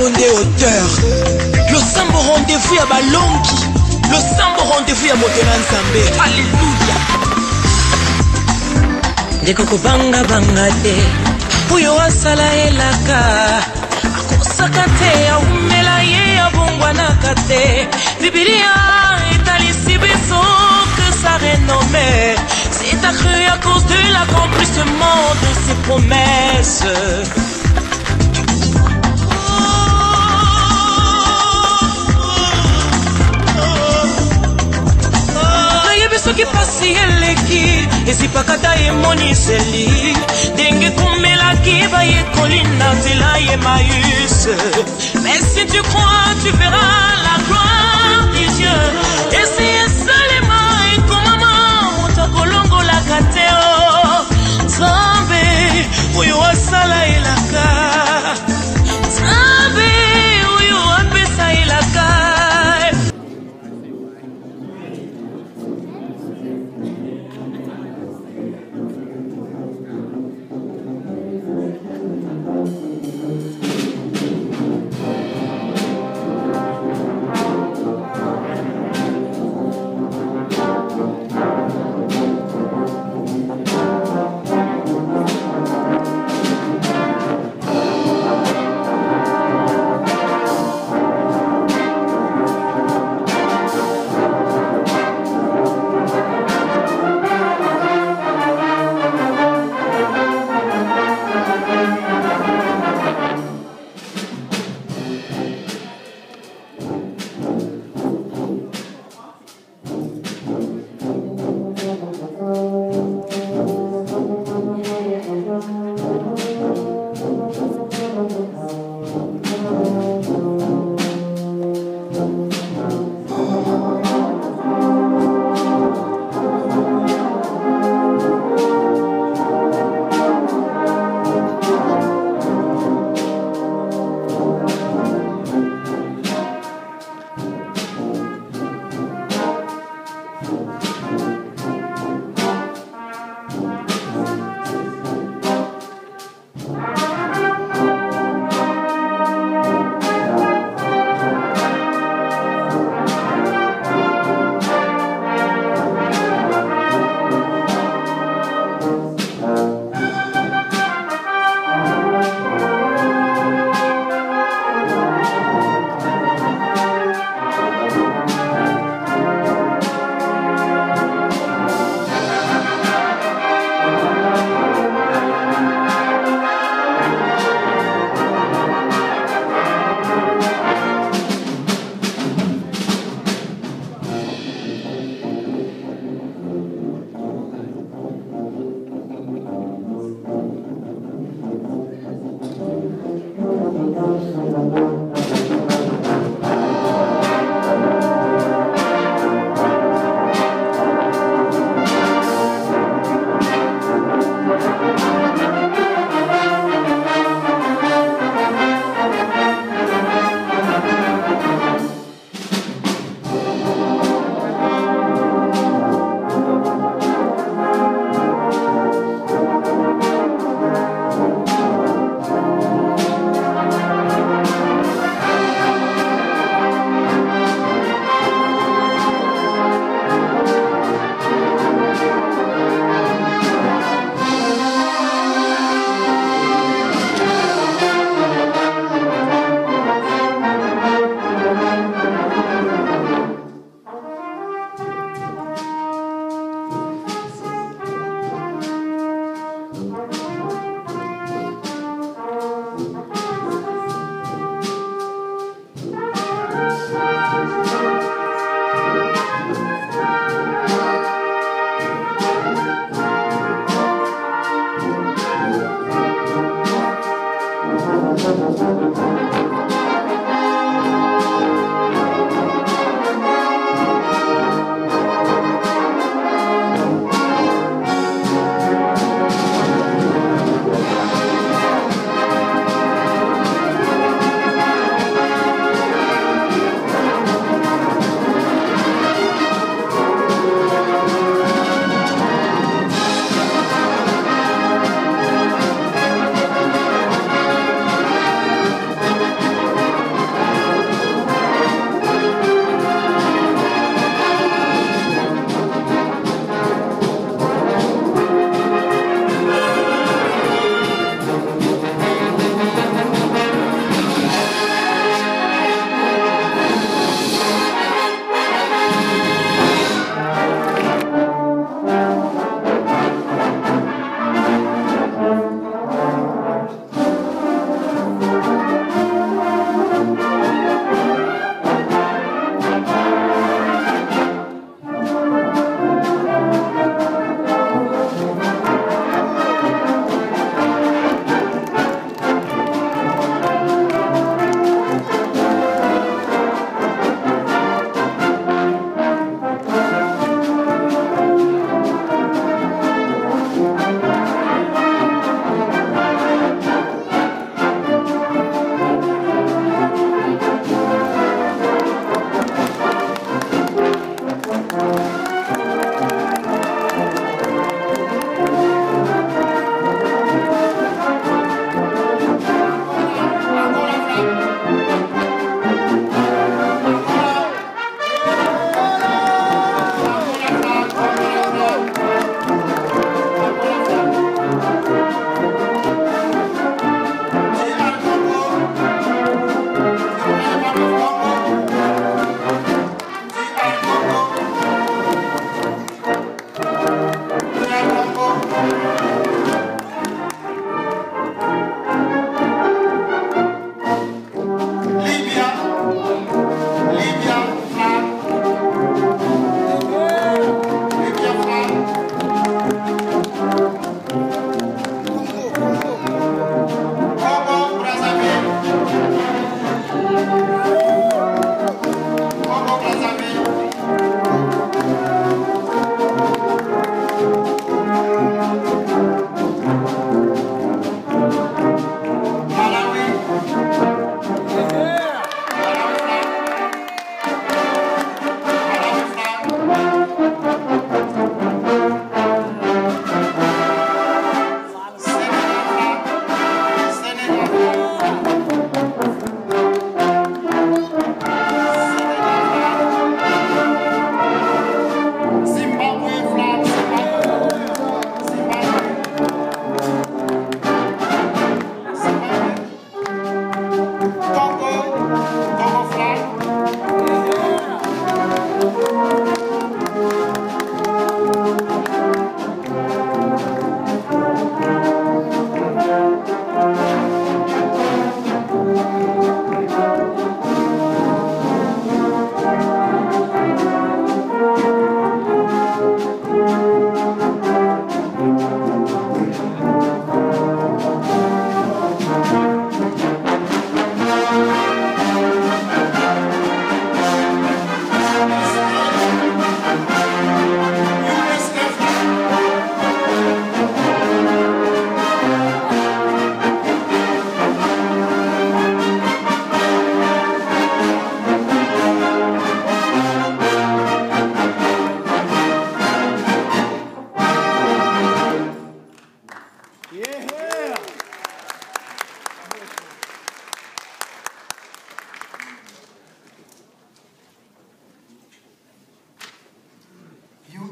Nde auteur. Le sambo rendez-vous ya balongi. Le sambo rendez-vous ya motena nzambe. Alléluia. Ndeko kubanga banga te. Uyo asala elaka. Akosaka te ya umela ye ya bongwana kate. Biblia etalisi biso que sa renommée. C'est accru à cause de l'accomplissement de ses promesses. Soki pasi eleki ezipakata emoniseli denge kumelaki bayekoli na nzela ye Emmaüs. Mais si tu crois tu verras la gloire de Dieu. Essaye seulement ekomama moto akolongolaka te o Nzambe oyo asala elaka. Nzambe oyo apesa elaka.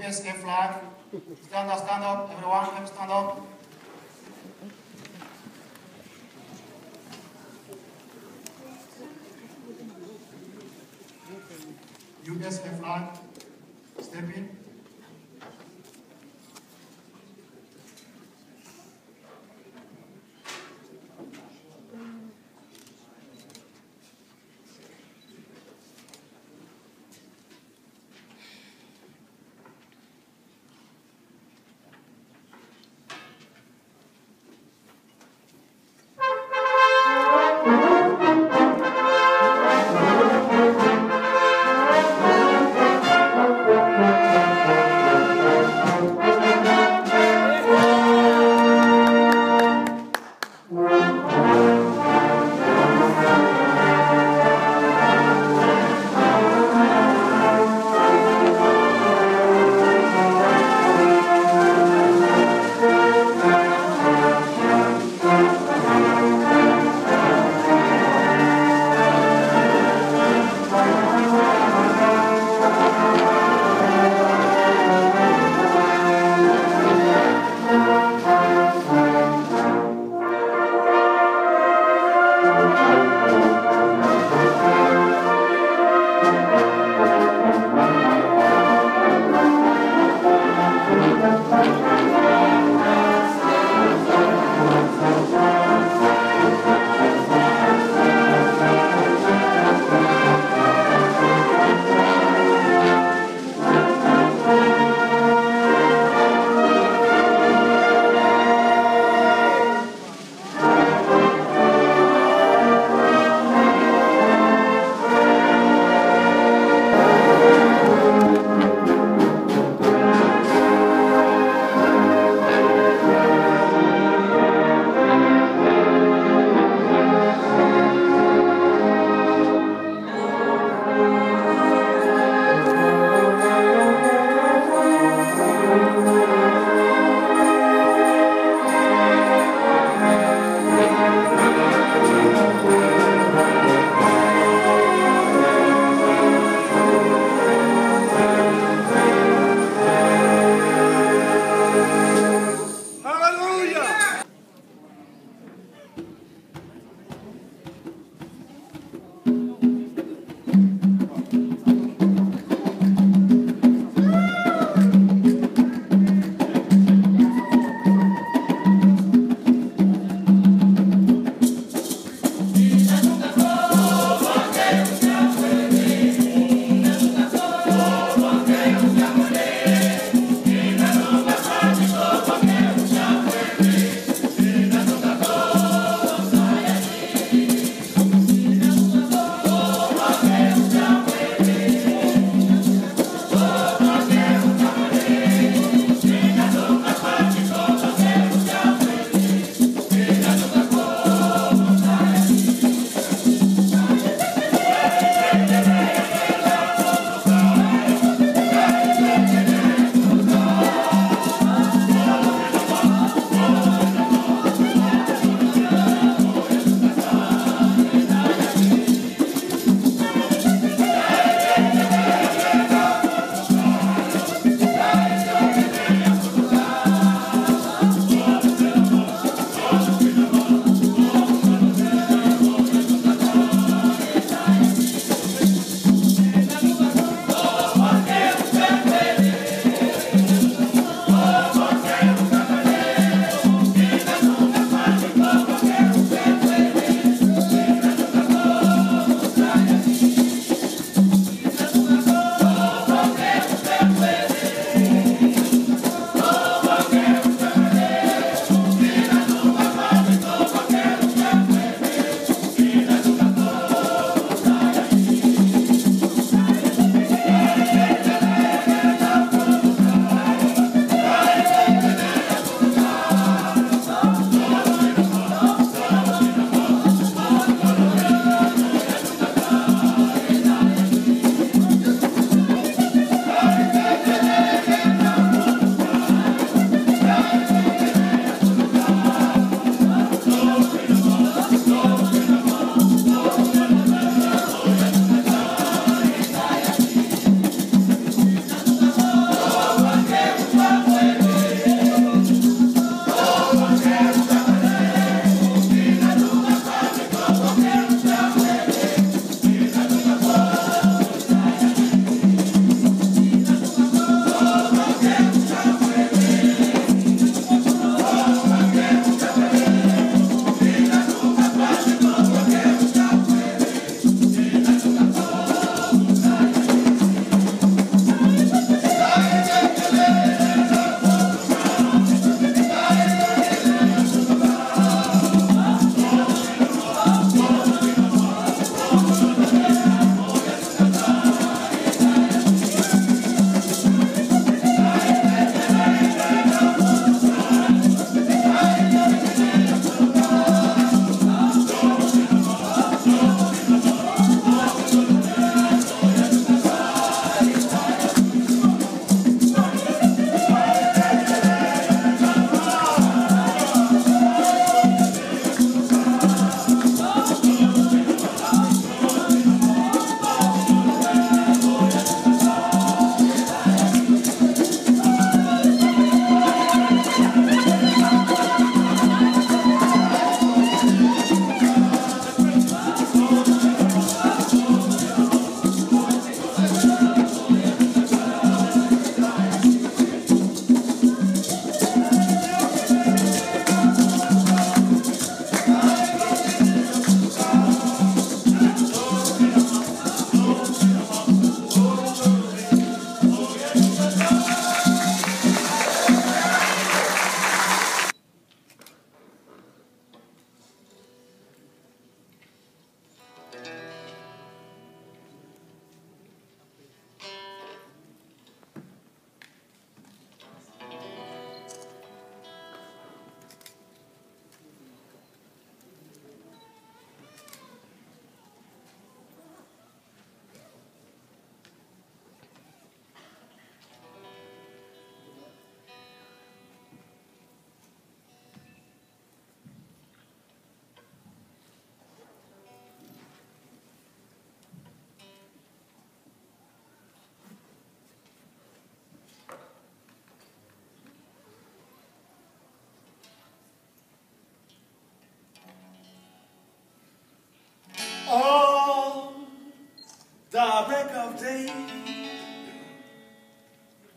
USA flag. Stand up, everyone, stand up. USA flag, step in.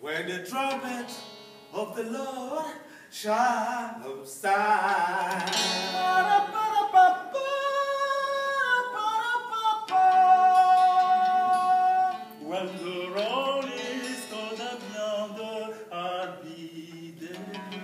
when the trumpet of the Lord shall sound. When the rolling stone of yonder are beaten.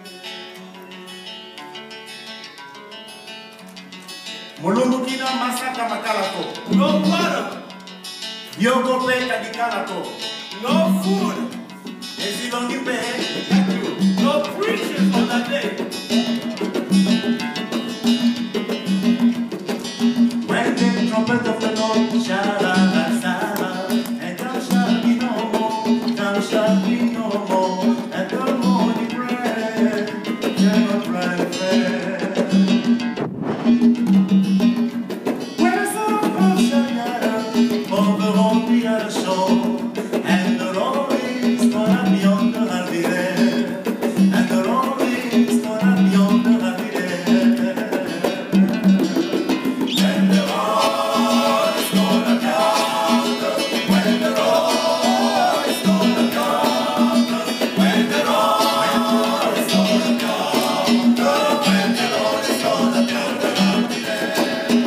Mulungu kina masaka makalako. No water. Yoko peka dikalako. No food. Ezilongi pe. No preachers on that day. When the trumpet of the Lord shall sound, and there shall be no more, there shall be no more, and the morning bread shall bread. When the sun of God shall gather over on the other shore, and the rolling stone beyond the I'll be there, and the rolling stone beyond the I'll be there. When the roll is gonna come, when the roll is gonna come, when the roll is gonna come, when the roll is gonna come, I'll be there.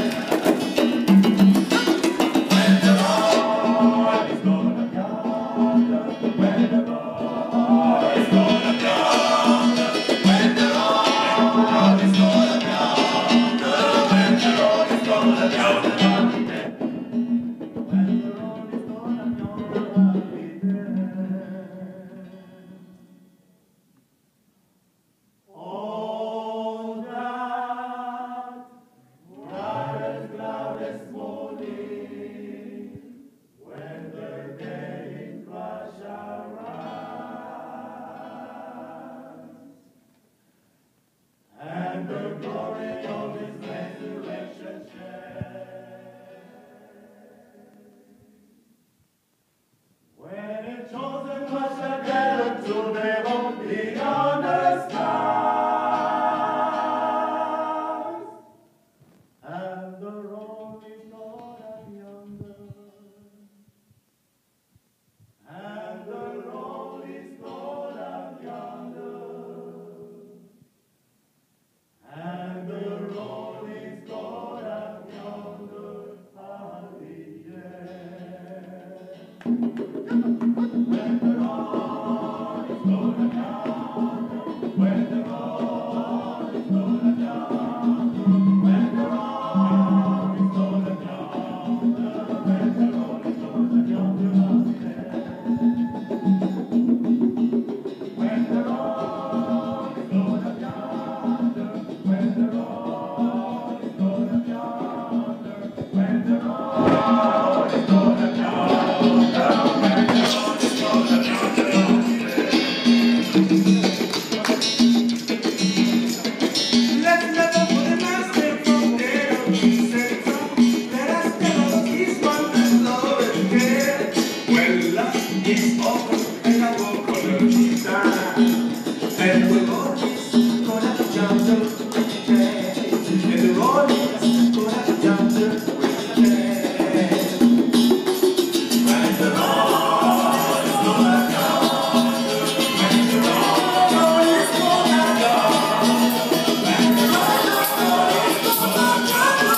When the roll is gonna come, when the roll is gonna come, when the roll is gonna come, when the roll is gonna come, I'll be there. When the roll is gonna come, I'll be there. On that cloudless morning, when the day crash arise, and the glory of His resurrection share, when the chosen ones shall gather to their home beyond the stars, and the rolling stone up yonder, and the rolling stone up yonder, and the rolling stone up yonder, I'll be there. When the roll is gonna come, when the roll is gonna come, when the roll is gonna come, when the roll is gonna come, I'll be there. When the roll is gonna come, when the roll is gonna come, when the roll is gonna come, when the roll is gonna come, let's never put a master from there. Let us never kiss one and love and care. When love is over and I will color you down, and the road is gonna jump to the and the road is gonna jump to the when the road is gonna come, when the road is gonna come, when the road is gonna come,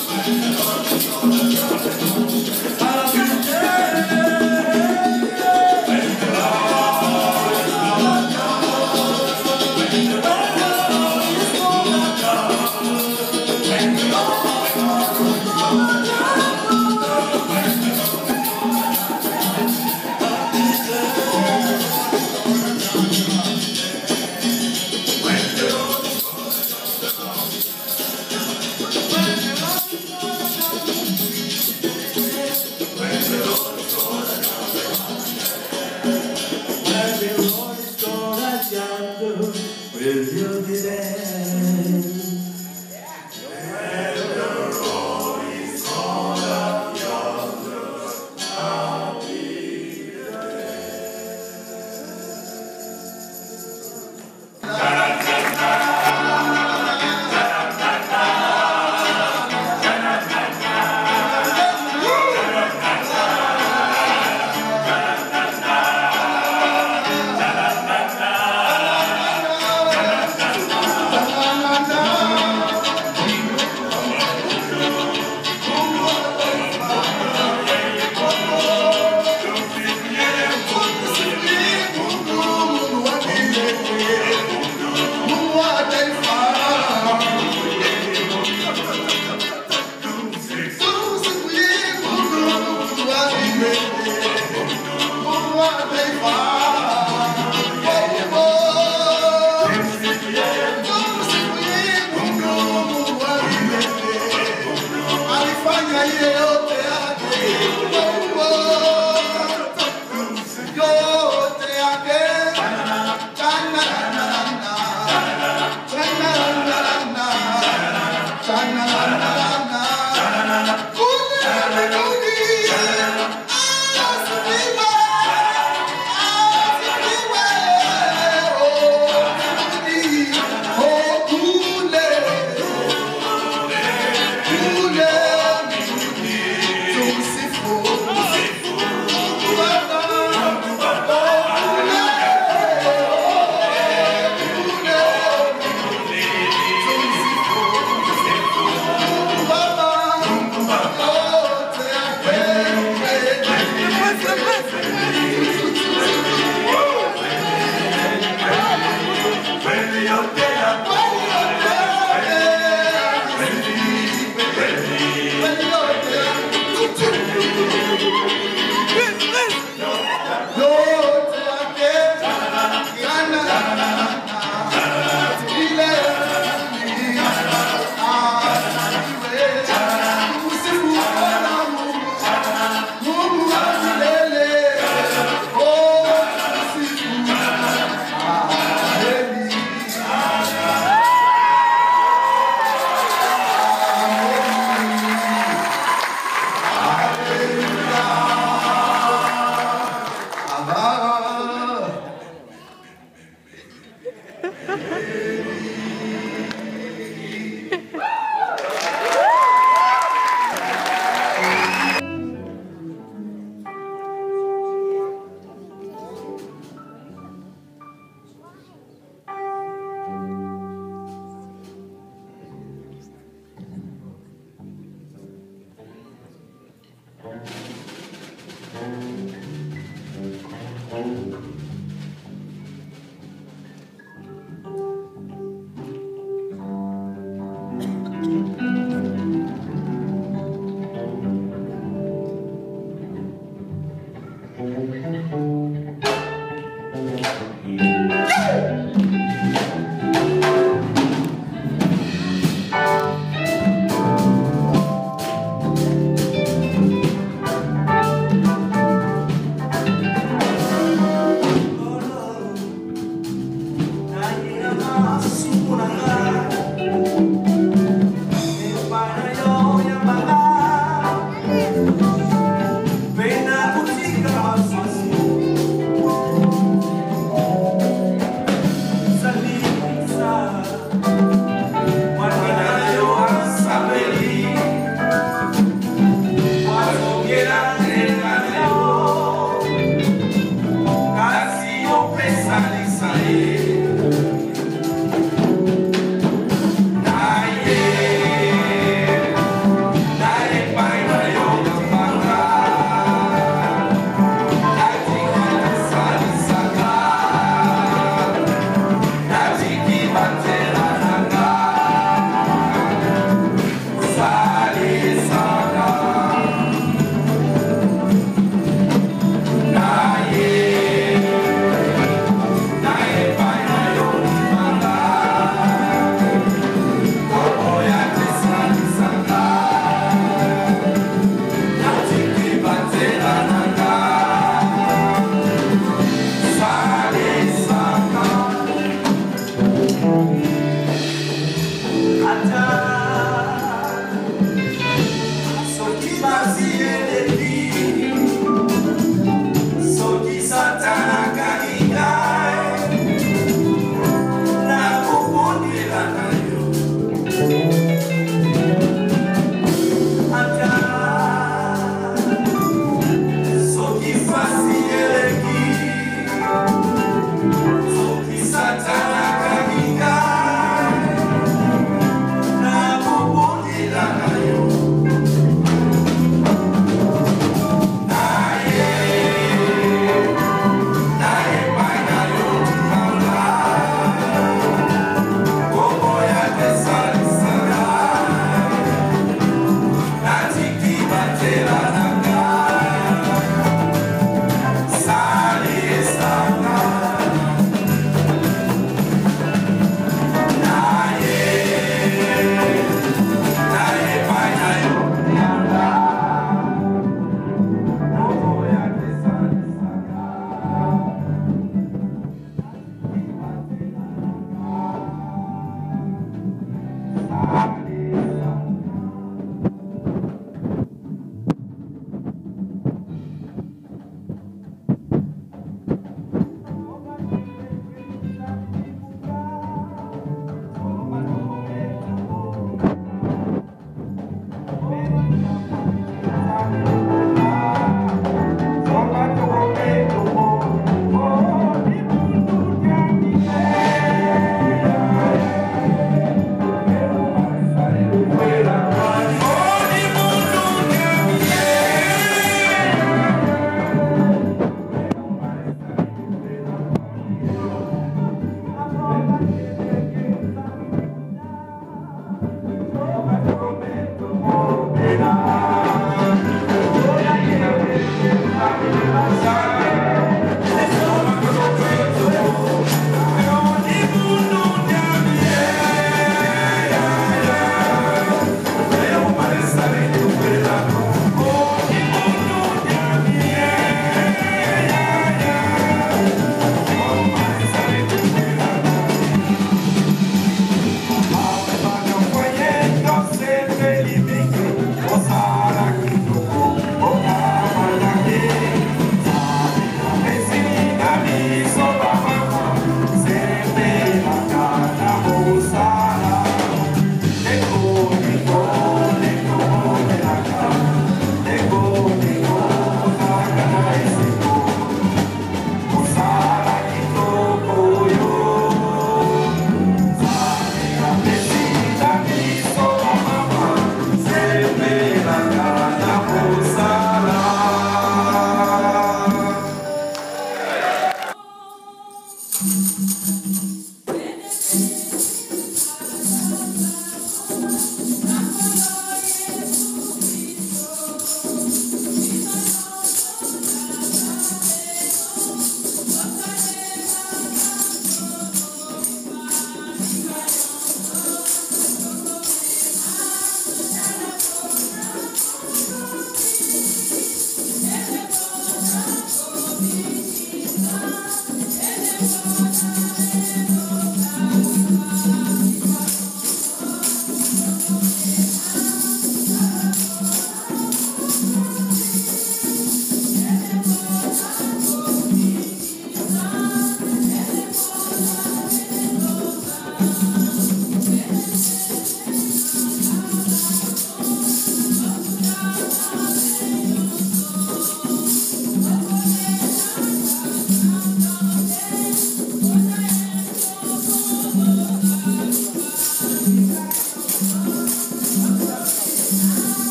I'll be there.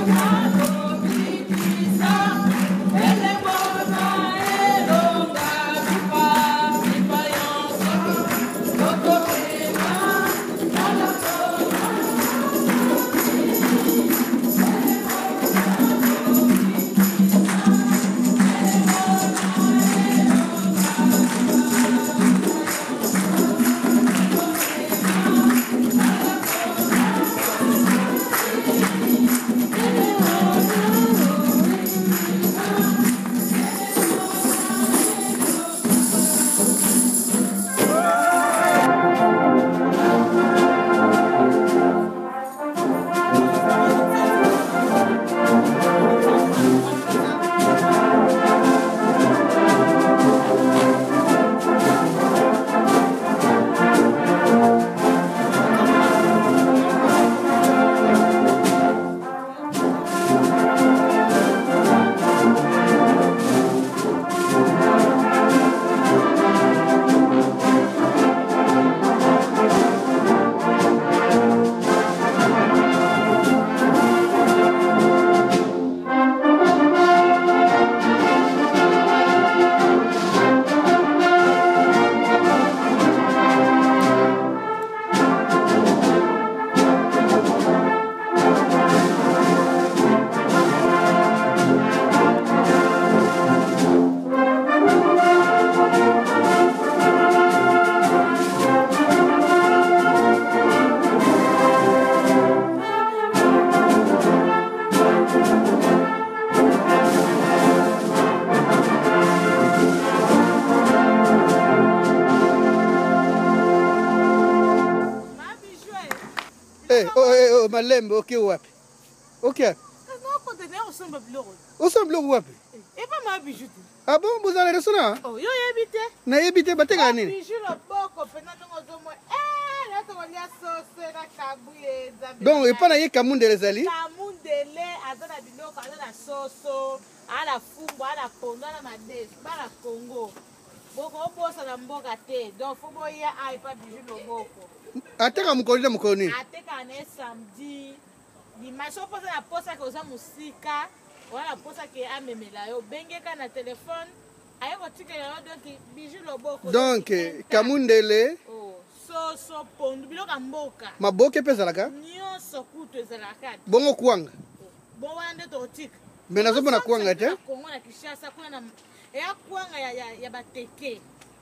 Malembe, ok wapi? Ok. Non, conteneur au sombre bleu. Au sombre bleu wapi? Et pas ma bijou. Ah bon, vous allez restaurant? Oh, yo habité. Na habité batega nini? Bijou le boko, pena tongo zomo. Là to lia sauce na kabuye zabe. Donc, et pas na ye kamundele zali? Kamundele azana biloko, azana soso, ala fumbo, ala pondo, ala madesi, bala Congo. Boko obosa na mboka te. Donc faut boya ai pas bijou le boko. Ateka mukoni mukoni. Ateka ne samedi. Dimanche on pose la posa ko za musika. Wala posa ke amemela yo bengeka na téléphone. Ayo kotika yo donc bijou le boko. Donc kamundele. Oh, soso pondo biloko mboka. Maboke pesa laka? Nyonso kutu ezalaka. Bongo kuanga. Bon wande totika. Mena zobo na kuanga te? Kongo na Kinshasa kuna na ya kuanga ya bateke.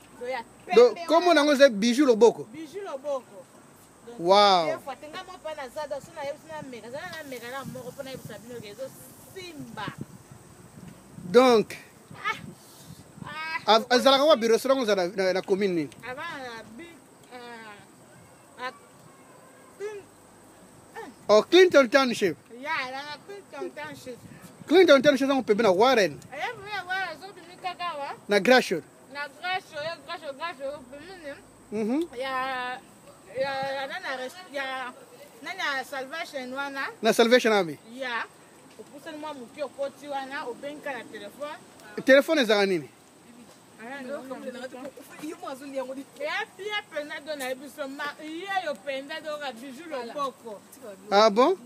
Donc comment on a bijou le boko? Bijou le boko. Wow. Donc azalaka wapi restaurant na commune nini? Oh, Clinton Township. Yeah, Clinton Township. Clinton Township on peut bien Warren. Na Grashot. Na Grashot. Ya Salvation wana. Na Salvation Army. Ya. Opusani mwa muki okoti wana obenka na telefone. Telefone ezaka nini? Ah bon?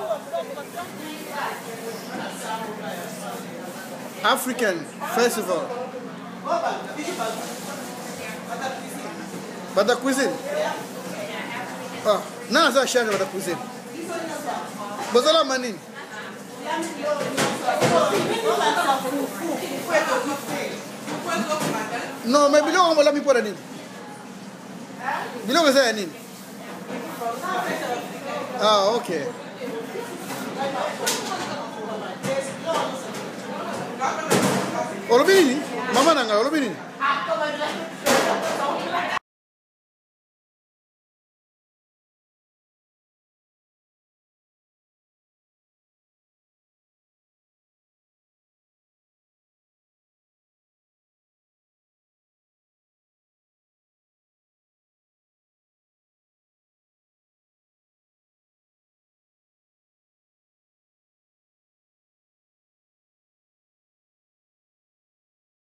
African Festival. Bata cuisine. Ah, nana za shana bata cuisine. Bozala manini. Non, mais biloko on va la mi pour nini? Biloko za nini? Ah, OK. Olobi nini? Mama nanga olobi nini?